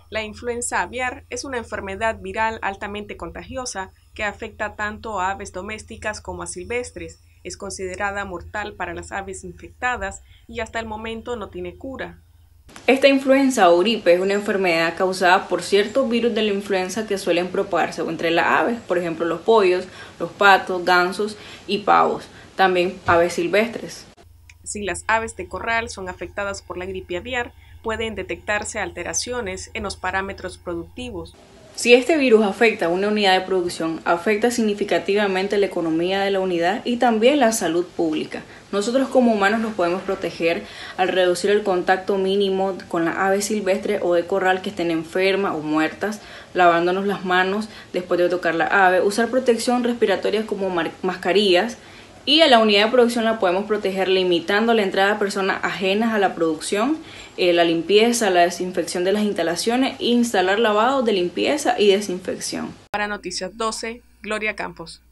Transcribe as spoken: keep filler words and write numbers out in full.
La influenza aviar es una enfermedad viral altamente contagiosa que afecta tanto a aves domésticas como a silvestres. Es considerada mortal para las aves infectadas y hasta el momento no tiene cura. Esta influenza o gripe es una enfermedad causada por ciertos virus de la influenza que suelen propagarse entre las aves, por ejemplo los pollos, los patos, gansos y pavos, también aves silvestres. Si las aves de corral son afectadas por la gripe aviar, pueden detectarse alteraciones en los parámetros productivos. Si este virus afecta a una unidad de producción, afecta significativamente la economía de la unidad y también la salud pública. Nosotros como humanos nos podemos proteger al reducir el contacto mínimo con las aves silvestres o de corral que estén enfermas o muertas, lavándonos las manos después de tocar la ave, usar protección respiratoria como mascarillas, y a la unidad de producción la podemos proteger limitando la entrada de personas ajenas a la producción, eh, la limpieza, la desinfección de las instalaciones e instalar lavados de limpieza y desinfección. Para Noticias doce, Gloria Campos.